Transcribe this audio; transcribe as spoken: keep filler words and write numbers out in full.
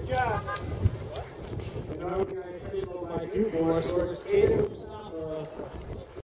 Good job. You know, you guys see what I do for us. We're skating.